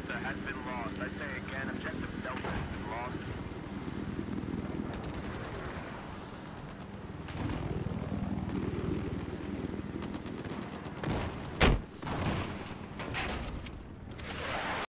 Delta has been lost. I say again, objective Delta has been lost.